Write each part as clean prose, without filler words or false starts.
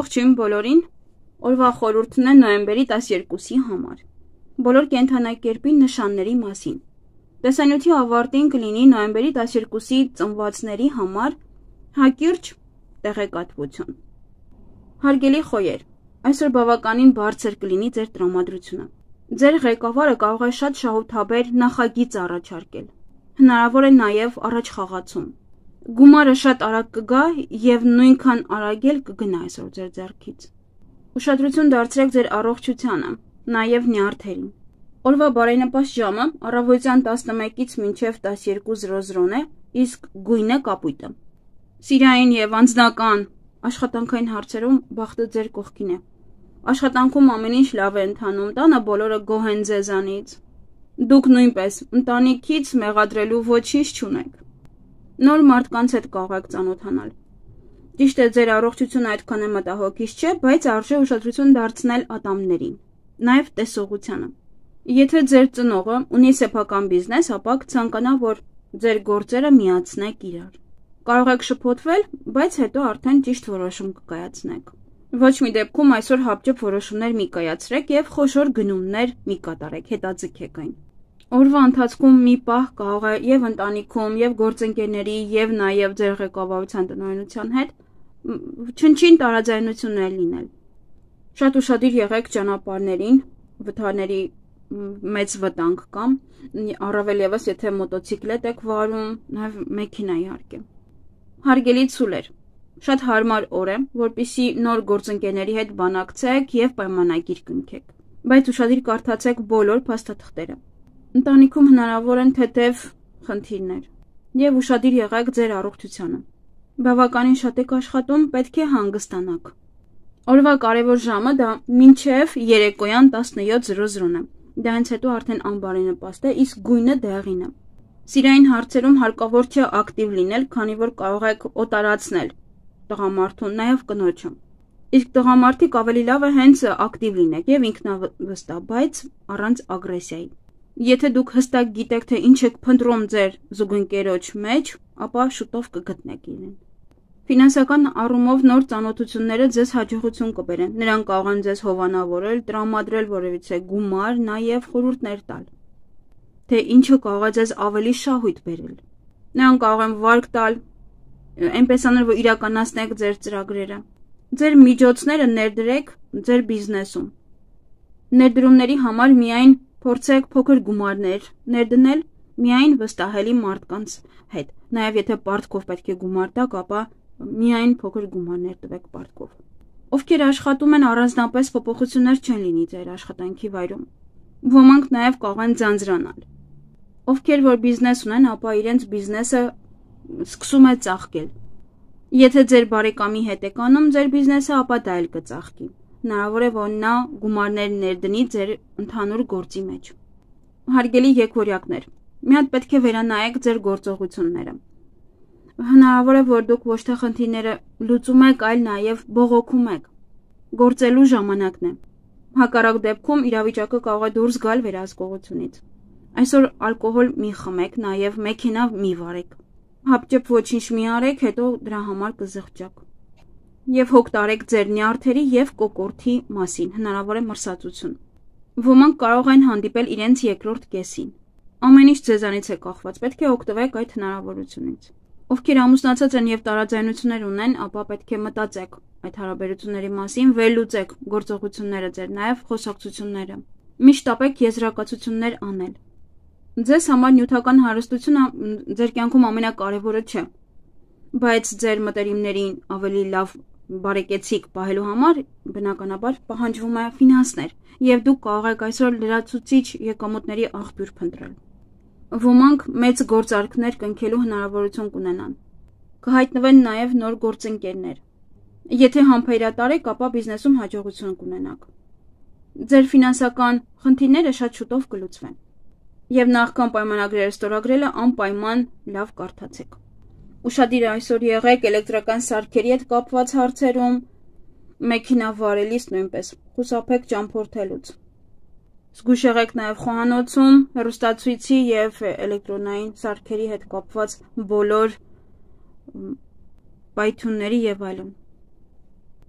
Ողջույն բոլորին, օրվա խորհուրդն է նոյեմբերի 12-ի համար, բոլոր կենդանակերպի նշանների մասին, տեսանյութի ավարտին կլինի նոյեմբերի 12-ի ծնվածների համար հակիրճ տեղեկատվություն, հարգելի խոյեր, այսօր բավականին բարձր կլինի ձեր տրամադրությունը, ձեր ղեկավարը կարող է շատ շահութաբեր նախագիծ առաջարկել, հնարավոր է նաև առաջ խաղացում, գումարը շատ արագ կգա և նույնքան արագ էլ կգնա այսօր ձեր ձեռքից, ուշադրություն դարձրեք ձեր առողջությանը, նաև նյարդերին, օրվա բարենպաստ ժամը առավոտյան 11-ից մինչև 12:00 է, իսկ գույնը կապույտը, սիրային և անձնական աշխատանքային հարցերում բախտը ձեր կողքին է, աշխատանքում ամեն ինչ լավ է ընթանում, տանը բոլորը գոհ են ձեզանից, դուք նույնպես ընտանիքից մեղադրելու ոչինչ չունեք, նոր մարդկանց հետ կարող եք ծանոթանալ, ճիշտ է ձեր առողջությունը այդքան է մտահոգիչ չէ, բայց արժե ուշադրություն դարձնել ատամներին, նաև տեսողությանը, եթե ձեր ծնողը ունի սեփական բիզնես, ապա կցանկանա, որ ձեր գործերը միացնեք իրար, կարող եք շփոթվել, բայց հետո արդեն ճիշտ որոշում կկայացնեք, ոչ մի դեպքում այսօր հապճեպ որոշումներ մի կայացրեք և խոշոր գնումներ մի կատարեք, հետաձգեք այն, օրվա ընթացքում մի պահ կարող է և ընտանիքում, և գործընկերների, և նաև ձեր ղեկավարության տնօրենության հետ չնչին տարաձայնություններ լինել, շատ ուշադիր եղեք ճանապարհներին, վթարների մեծ վտանգ կա, առավել ևս եթե մոտոցիկլետ եք վարում, նաև մեքենա իհարկե, հարգելի ցուլեր, շատ հարմար օր է, որպեսզի նոր գործընկերների հետ բանակցեք և պայմանագիր կնքեք, բայց ուշադիր կարդացեք բոլոր փաստաթղթերը, ընտանիքում հնարավոր են թեթև խնդիրներ և ուշադիր եղեք ձեր առողջությանը, բավականին շատ եք աշխատում, պետք է հանգստանաք, օրվա կարևոր ժամը դա մինչև երեկոյան 17:00 է, դա հենց հետո արդեն անբարենպաստ է, իսկ գույնը դեղին է, սիրային հարցերում հարկավոր չէ ակտիվ լինել, քանի որ կարող եք օտարացնել տղամարդուն, նաև կնոջը, իսկ տղամարդիկ ավելի լավ է հենց ակտիվ լինեք և ինքնավստահ, բայց առանց ագրեսիայի, եթե դուք հստակ գիտեք, թե ինչ եք փնտրում ձեր զուգընկերոջ մեջ, ապա շուտով կգտնեք իրեն, ֆինանսական առումով նոր ծանոթությունները ձեզ հաջողություն կբերեն, նրանք կարող են ձեզ հովանավորել, տրամադրել որևիցե գումար, նաև խորհուրդներ տալ, թե ինչը կարող է ձեզ ավելի շահույթ բերել, նրանք կարող են վարկ տալ, այնպես անել, որ իրականացնեք ձեր ծրագրերը, ձեր միջոցները ներդրեք ձեր բիզնեսում, ներդրումների համար միայն փորձեք փոքր գումարներ ներդնել միայն վստահելի մարդկանց հետ, նաև եթե պարտքով պետք է գումար տաք, ապա միայն փոքր գումարներ տվեք պարտքով, ովքեր աշխատում են առանձնապես փոփոխություններ չեն լինի ձեր աշխատանքի վայրում, ոմանք նաև կարող են ձանձրանալ, ովքեր որ բիզնես ունեն, ապա իրենց բիզնեսը սկսում է ծաղկել, եթե ձեր բարեկամի հետ եք անում ձեր բիզնեսը, ապա դա էլ կծաղկի, հնարավոր է, որ նա գումարներ ներդնի ձեր ընդհանուր գործի մեջ, հարգելի եկվորյակներ, մի հատ պետք է վերանայեք ձեր գործողությունները, հնարավոր է, որ դուք ոչ թե խնդիրները լուծում եք, այլ նաև բողոքում եք, գործելու ժամանակն է, հակառակ դեպքում իրավիճակը կարող է դուրս գալ վերահսկողությունից, այսօր ալկոհոլ մի խմեք, նաև մեքենա մի վարեք, հապճեպ ոչինչ մի արեք, հետո դրա համար կզղջաք, և հոգ տարեք ձեր նյարդերի և կոկորդի մասին, հնարավոր է մրսածություն, ոմանք կարող են հանդիպել իրենց երկրորդ կեսին, ամեն ինչ ձեզանից է կախված, պետք է օգտվեք այդ հնարավորությունից, ովքեր ամուսնացած են և տարաձայնություններ ունեն, ապա պետք է մտածեք այդ հարաբերությունների մասին, վերլուծեք գործողությունները ձեր, նաև խոսակցությունները, միշտ տապեք եզրակացություններ անել, ձեզ համար նյութական հարստությունը ձեր կյանքում ամենակարևորը չէ, բայց ձեր մտերիմներին ավելի լավ բարեկեցիկ պահելու համար բնականաբար պահանջվում է ֆինանսներ և դուք կարող եք այսօր լրացուցիչ եկամուտների աղբյուր փնտրել, ոմանք մեծ գործարքներ կնքելու հնարավորություն կունենան, կհայտնվեն նաև նոր գործընկերներ, եթե համբերատար եք, ապա բիզնեսում հաջողություն կունենաք, ձեր ֆինանսական խնդիրները շատ շուտով կլուծվեն, և նախքան պայմանագրերը ստորագրելը անպայման լավ կարդացեք, ուշադիր այսօր եղեք էլեկտրական սարքերի հետ կապված հարցերում, մեքենա վարելիս նույնպես, խուսափեք ճամփորդելուց, զգույշ եղեք նաև խոհանոցում, հեռուստացույցի և էլեկտրոնային սարքերի հետ կապված բոլոր պայթյունների և այլն,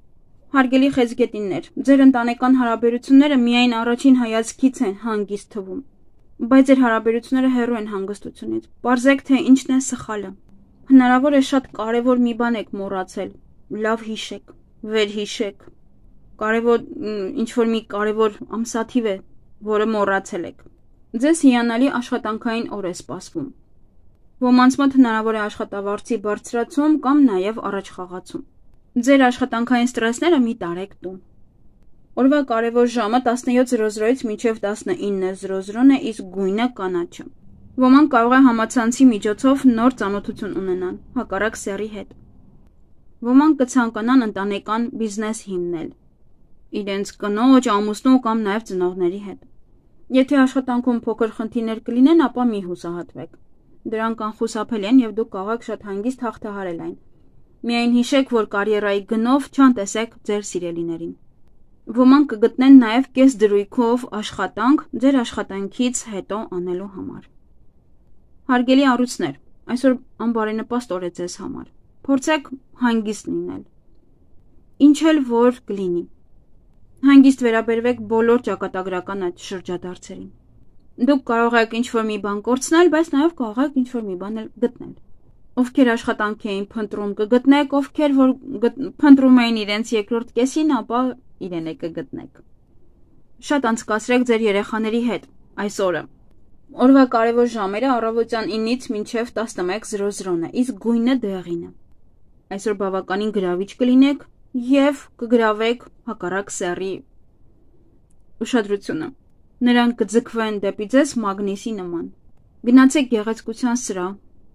Հարգելի խեցգետիններ, ձեր ընտանեկան հարաբերությունները միայն առաջին հայացքից են հանգիստ թվում, բայց ձեր հարաբերությունները հեռու են հանգստությունից։ Պարզեք, թե ինչն է սխալը։ Հնարավոր է շատ կարևոր մի բան եք մոռացել։ Լավ հիշեք, վերհիշեք։ Կարևոր ինչ-որ մի կարևոր ամսաթիվ է, որը մոռացել եք։ Ձեզ հիանալի աշխատանքային օր է սպասվում։ Ոմանց մոտ հնարավոր է աշխատավարձի բարձրացում կամ նաև առաջխաղացում։ Ձեր աշխատանքային ստրեսները մի տարեք տուն։ Օրվա կարևոր ժամը 17:00-ից մինչև 19:00-ն է, իսկ գույնը կանաչը։ Ոմանք կարող է համացանցի միջոցով նոր ծանոթություն ունենան, հակառակ սեռի հետ։ Ոմանք կցանկանան ընտանեկան բիզնես հիմնել, իրենց կնոջ, ամուսնու կամ նաև ծնողների հետ։ Եթե աշխատանքում փոքր խնդիրներ կլինեն, ապա մի հուսահատվեք։ Դրանք անխուսափելի են եւ դուք կարող եք շատ հանգիստ հաղթահարել այն։ Միայն հիշեք, որ կարիերայի գնով չանտեսեք ձեր սիրելիներին։ Ոմանք կգտնեն նաև կես դրույքով աշխատանք ձեր աշխատանքից հետո անելու համար։ Հարգելի առույցներ, այսօր անբարենպաստ օր է ձեզ համար։ Փորձեք հանգիստ լինել։ Ինչ էլ որ կլինի։ Հանգիստ վերաբերվեք բոլոր ճակատագրական այդ շրջադարձերին։ Դուք կարող եք ինչ-որ մի բան կորցնել, բայց նաև կարող եք ինչ-որ մի բան էլ գտնել։ Ովքեր աշխատանք էին փնտրում կգտնեք, ովքեր որ փնտրում էին իրենց երկրորդ կեսին, ապա իրեն է կգտնեք։ Շատ անցկացրեք ձեր երեխաների հետ այս օրը։ Օրվա կարևոր ժամերը առավոտյան 9-ից մինչև 11:00-ն է, իսկ գույնը դեղինը։ Այսօր բավականին գրավիչ կլինեք եւ կգրավեք հակառակ սեռի ուշադրությունը։ Նրանք կձգվեն դեպի ձեզ մագնիսի նման։ Գնացեք գեղեցկության սրահ։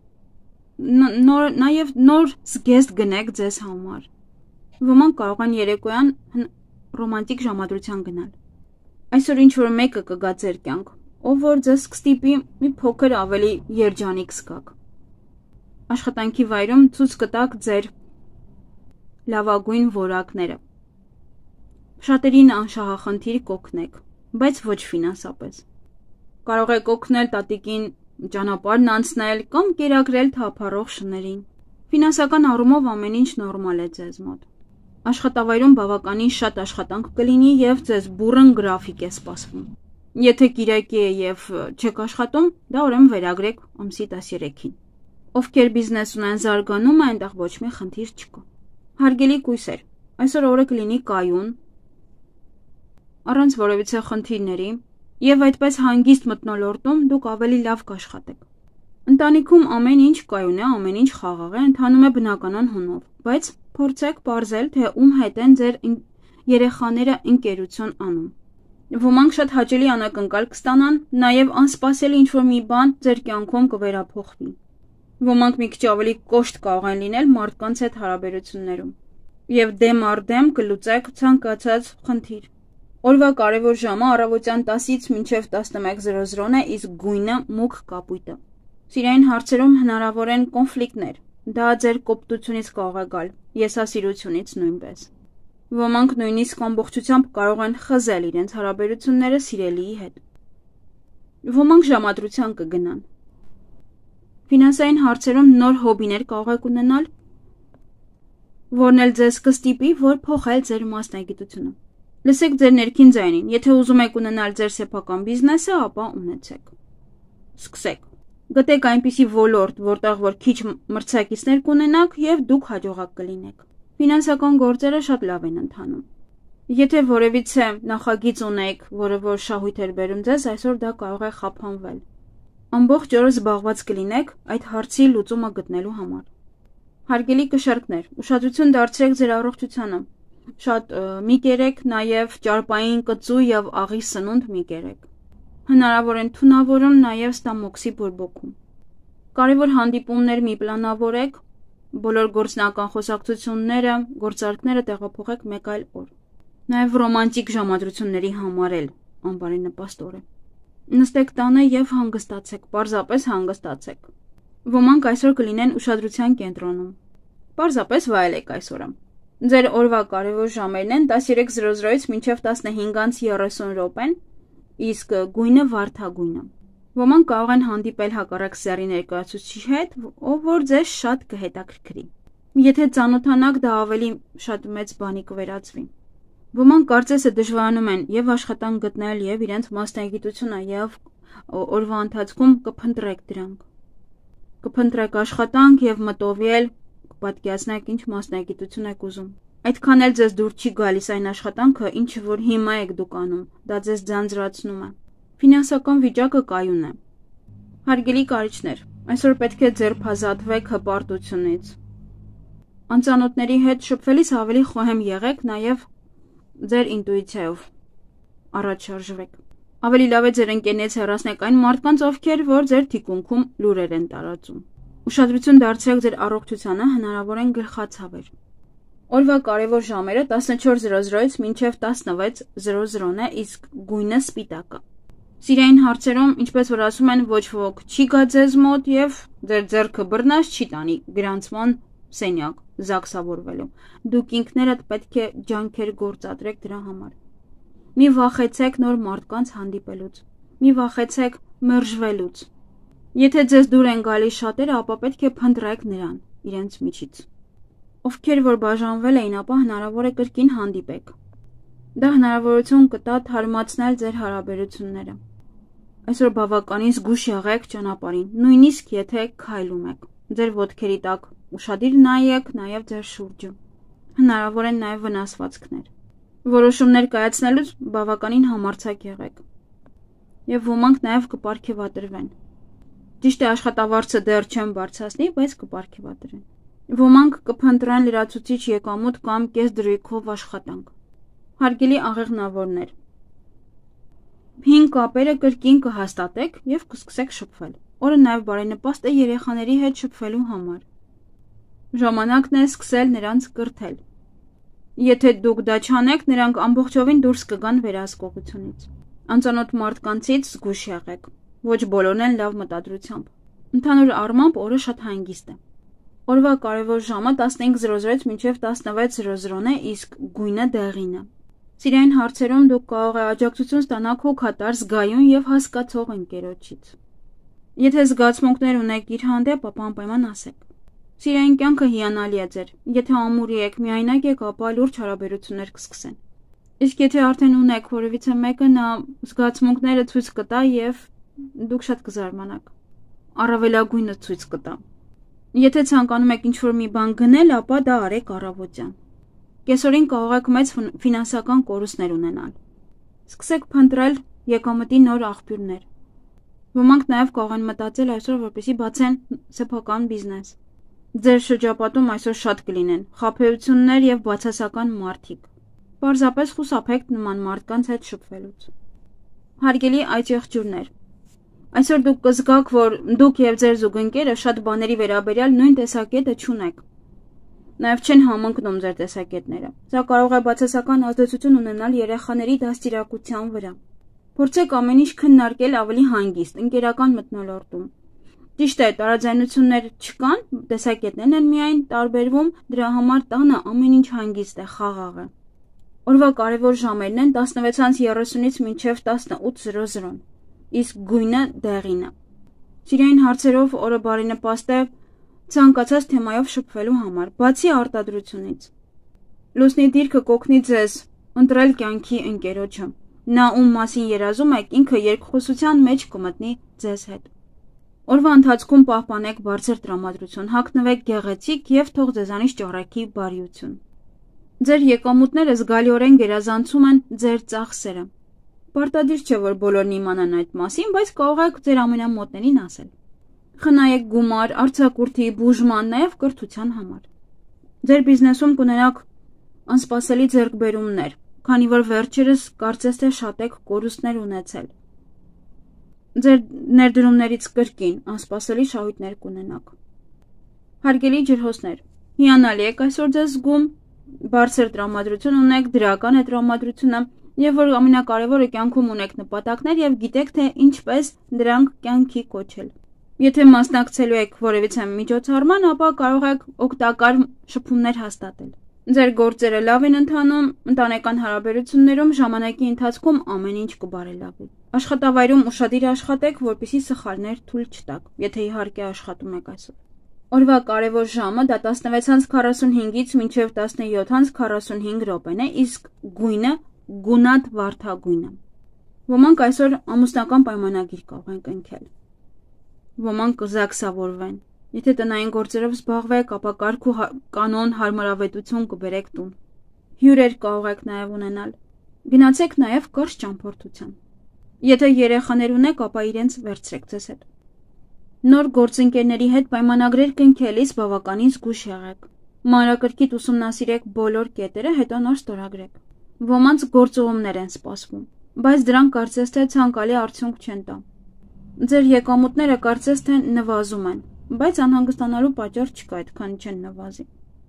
Նաև նոր զգեստ գնեք ձեզ համար։ Ոմանք կարող են երեկոյան ռոմանտիկ ժամադրության գնալ։ Այսօր ինչ-որ մեկը կգա ձեր կյանք, ով որ ձեզ կստիպի մի փոքր ավելի երջանիկ զգաք։ Աշխատանքի վայրում ցույց կտաք ձեր լավագույն որակները։ Շատերին անշահախնդիր կօգնեք, բայց ոչ ֆինանսապես։ Կարող եք օգնել տատիկին ճանապարհն անցնել կամ կերակրել թափառող շներին։ Ֆինանսական առումով ամեն ինչ նորմալ է ձեզ մոտ։ Աշխատավայրում բավականին շատ աշխատանք կլինի եւ ձեզ բուռն գրաֆիկ է սպասվում։ Եթե կիրակի է եւ չեք աշխատում, դա ուրեմն վերագրեք ամսի 13-ին։ Ովքեր բիզնես ունեն զարգանում, այնտեղ ոչ մի խնդիր չկա։ Հարգելի կույսեր, այսօր օրը կլինի կայուն, առանց որևիցե խնդիրների, եւ այդպես հանգիստ մթնոլորտում դուք ավելի լավ կաշխատեք։ Ընտանիքում ամեն ինչ կայուն է, ամեն ինչ խաղաղ է, ընթանում է բնականon հունով, բայց փորձեք ողջել, թե ում հետ են ձեր երեխաները ընկերություն անում։ Ոմանք շատ հաճելի անակնկալ կստանան, նաև անսպասելի ինչ-որ մի բան ձեր կյանքում կվերափոխվի։ Ոմանք մի քիչ ավելի կոշտ կարող են լինել մարդկանց հետ հարաբերություններում, եւ դեմ առ դեմ կլուծեք ցանկացած խնդիր։ Օրվա կարևոր ժամը առավոտյան 10-ից մինչև 11:00-ն է, իսկ գույնը մուգ կապույտը։ Սիրային հարցերում հնարավոր են կոնֆլիկտներ։ Դա ձեր կոպտությունից կարող է գալ, եսասիրությունից նույնպես։ Ոմանք նույնիսկ ամբողջությամբ կարող են խզել իրենց հարաբերությունները սիրելիի հետ։ Ոմանք ժամադրության կգնան։ Ֆինանսային հարցերում նոր հոբիներ կարող եք ունենալ, որն էլ ձեզ կստիպի, որ փոխել ձեր մասնագիտությունը։ Լսեք ձեր ներքին ձայնին, եթե ուզում եք ունենալ ձեր սեփական բիզնեսը, ապա ունեցեք։ Սկսեք։ Գտեք այնպիսի ոլորտ, որտեղ որ քիչ մրցակիցներ կունենաք եւ դուք հաջողակ կլինեք։ Ֆինանսական գործերը շատ լավ են ընթանում։ Եթե որևիցե նախագիծ ունեք, որը որ շահույթ էր բերում ձեզ, այսօր դա կարող է խափանվել։ Ամբողջ օրը զբաղված կլինեք այդ հարցի լուծումը գտնելու համար։ Հարգելի կշեռքներ, ուշադրություն դարձրեք ձեր առողջությանը։ Շատ մի կերեք, նաև ճարպային կծու եւ աղի սնունդ մի կերեք։ Հնարավոր են թունավորում նաև ստամոքսի բորբոքում։ Կարևոր հանդիպումներ մի պլանավորեք, բոլոր գործնական խոսակցությունները, գործարքները տեղափոխեք մեկ այլ օր։ Նաև ռոմանտիկ ժամադրությունների համար էլ անբարենպաստ օր է։ Նստեք տանը եւ հանգստացեք, պարզապես հանգստացեք։ Ոմանք այսօր կլինեն ուշադրության կենտրոնում։ Պարզապես վայելեք այսօրը։ Ձեր օրվա կարևոր ժամերն են 13:00-ից մինչև 15:30 իսկ գույնը վարդագույնը։ Ոմանք կարող են հանդիպել հակառակ սեռի ներկայացուցիչի հետ, ով որ ձեզ շատ կհետաքրքրի։ Եթե ծանոթանաք, դա ավելի շատ մեծ բանի կվերածվի։ Ոմանք կարծես է դժվարանում են եւ աշխատանք գտնել եւ իրենց մասնագիտությունը եւ օրվա ընթացքում կփնտրեք դրանք։ Կփնտրեք աշխատանք եւ մտովի կպատկերացնեք ինչ մասնագիտություն եք ուզում։ Այդքան էլ ձեզ դուր չի գալիս այն աշխատանքը, ինչը որ հիմա եք դուք անում, դա ձեզ ձանձրացնում է։ Ֆինանսական վիճակը կայուն է։ Հարգելի կարիճներ, այսօր պետք է ձերբազատվեք հպարտությունից։ Անծանոթների հետ շփվելիս ավելի խոհեմ եղեք, նաև ձեր ինտուիցիայով առաջ շարժվեք։ Ավելի լավ է ձեր ընկերներից հեռացնեք այն մարդկանց, ովքեր որ ձեր թիկունքում լուրեր են տարածում։ Ուշադրություն դարձրեք ձեր առողջությանը, հնարավորեն գլխացավեր։ Օրվա կարևոր ժամերը 14:00-ից մինչև 16:00-ն է, իսկ գույնը սպիտակը։ Սիրային հարցերում, ինչպես որ ասում են, ոչ ոք չի գա ձեզ մոտ եւ ձեր ձեռքը բռնած չի տանի գրանցման սենյակ զաքսավորվելու։ Դուք ինքներդ պետք է ջանքեր գործադրեք դրա համար։ Մի վախեցեք նոր մարդկանց հանդիպելուց։ Մի վախեցեք մերժվելուց։ Եթե ձեզ դուր են գալիս շատերը, ապա պետք է փնտրեք նրան իրենց միջից։ Ովքեր որ բաժանվել էին, ապա հնարավոր է կրկին հանդիպեք։ Դա հնարավորություն կտա թարմացնել ձեր հարաբերությունները։ Այսօր բավականին զգուշ եղեք ճանապարհին, նույնիսկ եթե քայլում եք։ Ձեր ոտքերի տակ ուշադիր նայեք նաև ձեր շուրջը։ Հնարավոր են նաև վնասվածքներ։ Որոշումներ կայացնելուց բավականին համարձակ եղեք։ Եվ ոմանք նաև կպարգևատրվեն։ Ճիշտ է, աշխատավարձը դեռ չեն բարձրացնի, բայց կպարգևատրեն։ Ոմանք կփնտրեն լրացուցիչ եկամուտ կամ կես դրույքով աշխատանք։ Հարգելի աղեղնավորներ, հին կապերը կրկին կհաստատեք եւ կսկսեք շփվել։ Օրը նաև բարենպաստ է երեխաների հետ շփվելու համար։ Ժամանակն է սկսել նրանց կրթել։ Եթե դուք դա չանեք, նրանք ամբողջովին դուրս կգան վերահսկողությունից։ Անծանոթ մարդկանցից զգուշ եղեք։ Ոչ բոլորն են լավ մտադրությամբ։ Ընդհանուր առմամբ օրը շատ հանգիստ է։ Օրվա կարևոր ժամը 15:00-ից մինչև 16:00-ն է, իսկ գույնը դեղին է։ Սիրային հարցերում դուք կարող եք աջակցություն ստանալ հոգատար, զգայուն եւ հասկացող ընկերոջից։ Եթե զգացմունքներ ունեք իր հանդեպ, ապա անպայման ասեք։ Սիրային կյանքը հիանալի է ձեր։ Եթե ամուրի եք, միայնակ եք, ապա լուրջ հարաբերություններ կսկսեն։ Իսկ եթե արդեն ունեք որևիցե մեկը, նա զգացմունքները ցույց կտա եւ դուք շատ կզարմանաք։ Առավելագույնը ցույց կտա։ Եթե ցանկանում եք ինչ-որ մի բան գնել, ապա դա արեք առավոտյան։ Կեսօրին կարող եք մեծ ֆինանսական կորուստներ ունենալ։ Սկսեք փնտրել եկամտի նոր աղբյուրներ։ Ոմանք նաև կարող են մտածել այսօր, որպեսզի բացեն սեփական բիզնես։ Ձեր շրջապատում այսօր շատ կլինեն խաբեություններ եւ բացասական մարդիկ։ Պարզապես խուսափեք նման մարդկանց հետ շփվելուց։ Հարգելի այծեղջյուրներ, այսօր դուք կզգաք, որ դուք եւ ձեր զուգընկերը շատ բաների վերաբերյալ նույն տեսակետը չունեք։ Նաև չեն համընկնում ձեր տեսակետները։ Սա կարող է բացասական ազդեցություն ունենալ երեխաների դաստիարակության վրա։ Փորձեք ամեն ինչ քննարկել ավելի հանգիստ, ընկերական մթնոլորտում։ Ճիշտ է, տարաձայնություններ չկան, տեսակետներն են միայն տարբերվում, դրա համար տանը ամեն ինչ հանգիստ է, խաղաղ է։ Օրվա կարևոր ժամերն են 16:30-ից մինչև 18:00, իսկ գույնը դեղին է։ Սիրային հարցերով օրը բարենպաստ է ցանկացած թեմայով շփվելու համար, բացի արտադրությունից։ Լուսնի դիրքը կօգնի ձեզ ընտրել կյանքի ընկերոջը։ Նա ում մասին երազում եք, ինքը երկխոսության մեջ կմտնի ձեզ հետ։ Օրվա ընթացքում պահպանեք բարձր տրամադրություն, հագնվեք գեղեցիկ եւ թող ձեզանից ճառագի բարիություն։ Ձեր եկամուտները զգալիորեն գերազանցում են ձեր ծախսերը։ Պարտադիր չէ, որ բոլորն իմանան այդ մասին, բայց կարող եք ձեր ամենամոտներին ասել։ Խնայեք գումար, արձակուրդի, բուժման, նաև կրթության համար։ Ձեր բիզնեսում կունենաք անսպասելի ձեռքբերումներ, քանի որ վերջերս կարծես թե շատ եք կորուստներ ունեցել։ Ձեր ներդրումներից կրկին անսպասելի շահույթներ կունենաք։ Հարգելի ջրհոսներ, հիանալի եք այսօր ձեզ զգում, բարձր տրամադրություն ունեք, դրական է տրամադրությունը, եւ որ ամենակարևորը կյանքում ունեք նպատակներ եւ գիտեք թե ինչպես դրանք կյանքի կոչել։ Եթե մասնակցելու եք որևիցե միջոցառման, ապա կարող եք օգտակար շփումներ հաստատել։ Ձեր գործերը լավ են ընթանում, ընտանեկան հարաբերություններում ժամանակի ընթացքում ամեն ինչ կբարելավի։ Աշխատավայրում ուշադիր աշխատեք, որպեսզի սխալներ թույլ չտաք, եթե իհարկե աշխատում եք այսօր։ Օրվա կարևոր ժամը դա 16:45-ից մինչև 17:45 րոպեն է, իսկ գույնը գունատ վարդագույնը։ Ոմանք այսօր ամուսնական պայմանագիր կարող են կնքել։ Ոմանք կզաքսավորվեն։ Եթե տնային գործերով զբաղվեք, ապա կարգ ու կանոն հարմարավետություն կբերեք տուն։ Հյուրեր կարող եք նաև ունենալ։ Գնացեք նաև կարճ ճամփորդության։ Եթե երեխաներ ունեք, ապա իրենց վերցրեք ձեզ հետ։ Նոր գործընկերների հետ պայմանագրեր կնքելիս բավականին զգույշ եղեք։ Մանրակրկիտ ուսումնասիրեք բոլոր կետերը, հետո նոր ստորագրեք։ Ոմանց գործուղումներ են սպասվում, բայց դրանք կարծես թե ցանկալի արդյունք չեն տա։ Ձեր եկամուտները կարծես թե նվազում են, բայց անհանգստանալու պատճառ չկա, այդքան չեն նվազի։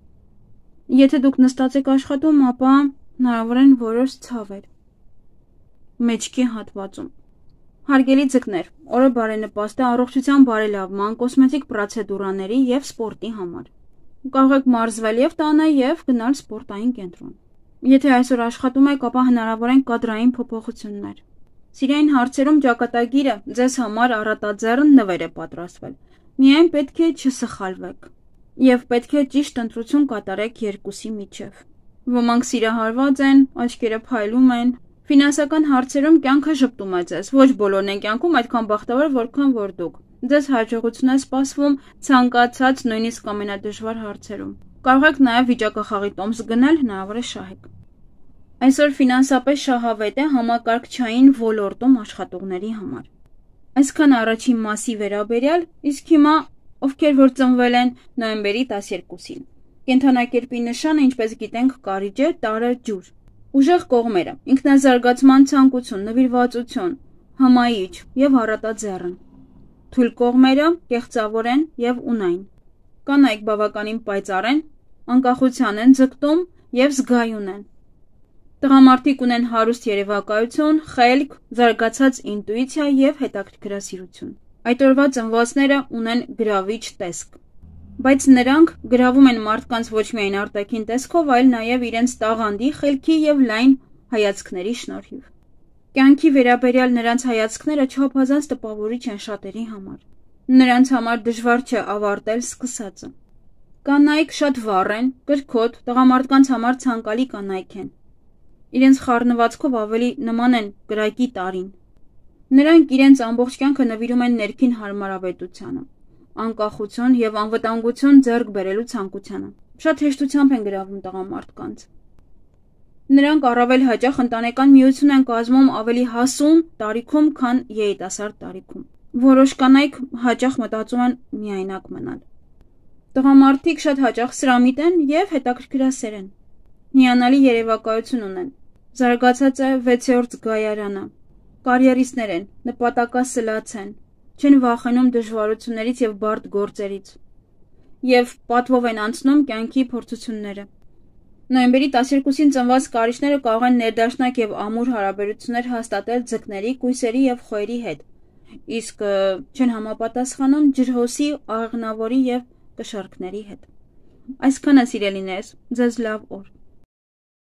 Եթե դուք նստած եք աշխատում, ապա հնարավոր են որոշ ցավեր։ Մեջքի հատվածում։ Հարգելի ձկներ, օրը բարենպաստ է առողջության բարելավման, կոսմետիկ պրոցեդուրաների և սպորտի համար։ Կարող եք մարզվել և տանը և գնալ սպորտային կենտրոն։ Եթե այսօր աշխատում եք, ապա հնարավոր են կադրային փոփոխություններ։ Սիրային հարցերում ճակատագիրը ձեզ համար առատաձեռն նվեր է պատրաստվել։ Միայն պետք է չսխալվեք և պետք է ճիշտ ընտրություն կատարեք երկուսի միջև։ Ոմանք սիրահարված են, աչքերը փայլում են։ Ֆինանսական հարցերում կյանքը ժպտում է ձեզ, ոչ բոլորն են կյանքում այդքան բախտավոր, որքան որ դուք։ Ձեզ հաջողություն է սպասվում ցանկացած նույնիսկ ամենադժվար հարցերում։ Կարող եք նաև վիճակախաղի տոմս գնել, հնարավոր է շահեք։ Այսօր ֆինանսապես շահավետ է համակարգչային ոլորտում աշխատողների համար։ Այսքան առաջին մասի վերաբերյալ, իսկ հիմա ովքեր որ ծնվել են նոյեմբերի 12-ին։ Կենդանակերպի նշանը, ինչպես գիտենք, կարիճ է, տարը ջուր։ Ուժեղ կողմերը՝ ինքնազարգացման ցանկություն, նվիրվածություն, հմայիչ և առատաձեռն։ Թույլ կողմերը կեղծավոր են և ունայն։ Կանայք բավականին պայծառ են, անկախության են ձգտում և զգայուն են։ Տղամարդիկ ունեն հարուստ երևակայություն, խելք, զարգացած ինտուիցիա և հետաքրքրասիրություն։ Այդ օրվա ծնվածները ունեն գրավիչ տեսք, բայց նրանք գրավում են մարդկանց ոչ միայն արտաքին տեսքով, այլ նաև իրենց տաղանդի, խելքի և լայն հայացքների շնորհիվ։ Կյանքի վերաբերյալ նրանց հայացքները չափազանց տպավորիչ են շատերի համար։ Նրանց համար դժվար չէ ավարտել սկսածը։ Կանայք շատ վառ են, կրքոտ, տղամարդկանց համար ցանկալի կանայք են։ Իրենց խառնվածքով ավելի նման են կրակի տարին։ Նրանք իրենց ամբողջ կյանքը նվիրում են ներքին հարմարավետությանը, անկախություն և անվտանգություն ձեռք բերելու ցանկությանը։ Շատ հեշտությամբ են գրավում տղամարդկանց։ Նրանք առավել հաճախ ընտանեկան միություն են կազմում ավելի հասուն տարիքում, քան երիտասարդ տարիքում։ Որոշ կանայք հաճախ մտածում են միայնակ մնալ։ Տղամարդիկ շատ հաճախ սրամիտ են և հետաքրքրասեր են։ Հիանալի երևակայություն ունեն։ Զարգացած է 6-րդ զգայարանը։ Կարիերիստներ են, նպատակասլաց են, չեն վախենում դժվարություններից և բարդ գործերից և պատվով են անցնում կյանքի փորձությունները։ Նոյեմբերի 12-ին ծնված կարիճները կարող են ներդաշնակ և ամուր հարաբերություններ հաստատել ձկների, կույսերի և խոյերի հետ, իսկ չեն համապատասխանում ջրհոսի, աղեղնավորի և կշառքների հետ։ Այսքանը, սիրելիներս, ձեզ լավ օր։